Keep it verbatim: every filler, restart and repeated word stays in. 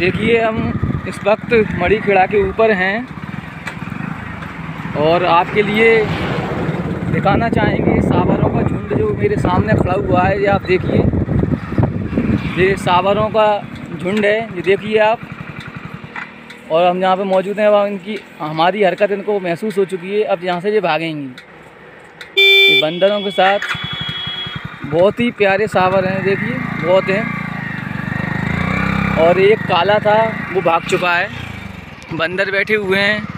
देखिए हम इस वक्त मड़ी खेड़ा के ऊपर हैं और आपके लिए दिखाना चाहेंगे सांवरों का झुंड जो मेरे सामने खड़ा हुआ है। ये आप देखिए, ये सांवरों का झुंड है, ये देखिए आप। और हम जहाँ पे मौजूद हैं वहाँ इनकी हमारी हरकत इनको महसूस हो चुकी है। अब यहाँ से ये भागेंगी। ये बंदरों के साथ बहुत ही प्यारे सांवर हैं, देखिए बहुत हैं। और एक काला था वो भाग चुका है। बंदर बैठे हुए हैं